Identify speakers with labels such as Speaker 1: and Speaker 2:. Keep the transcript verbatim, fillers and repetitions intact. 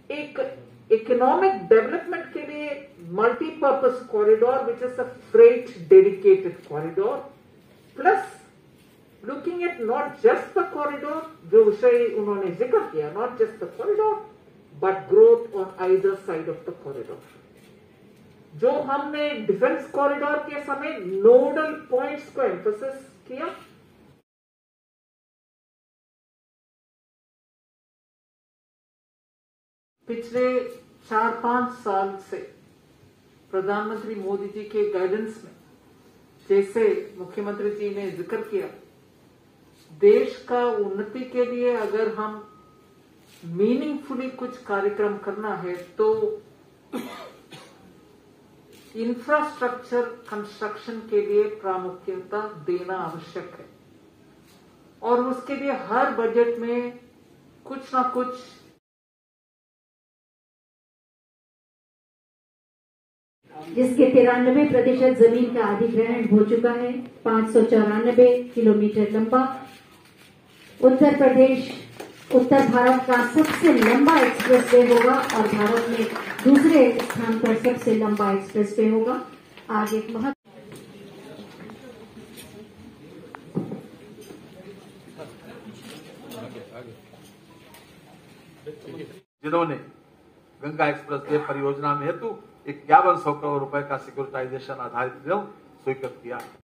Speaker 1: एक economic development के लिए multipurpose corridor which is a freight dedicated corridor, plus looking at not just the corridor, जो विषय उन्होंने जिक्र किया, not just the corridor but growth on either side of the corridor. जो हमने डिफेंस कॉरिडोर के समय नोडल पॉइंट्स को एम्फोसिस किया, पिछले चार पांच साल से प्रधानमंत्री मोदी जी के गाइडेंस में, जैसे मुख्यमंत्री जी ने जिक्र किया, देश का उन्नति के लिए अगर हम मीनिंगफुली कुछ कार्यक्रम करना है तो इंफ्रास्ट्रक्चर कंस्ट्रक्शन के लिए प्रामुख्यता देना आवश्यक है, और उसके लिए हर बजट में कुछ ना कुछ
Speaker 2: जिसके तिरानबे प्रतिशत जमीन का अधिग्रहण हो चुका है, पांच सौ चौरानबे किलोमीटर लंबा उत्तर प्रदेश उत्तर भारत का सबसे लंबा एक्सप्रेसवे होगा और भारत में दूसरे स्थान पर सबसे लंबा एक्सप्रेसवे होगा। आज एक महत्व
Speaker 3: जिन्होंने गंगा एक्सप्रेसवे परियोजना में हेतु इक्यावन सौ करोड़ रुपए का सिक्योरिटाइजेशन आधारित ऋण स्वीकृत किया।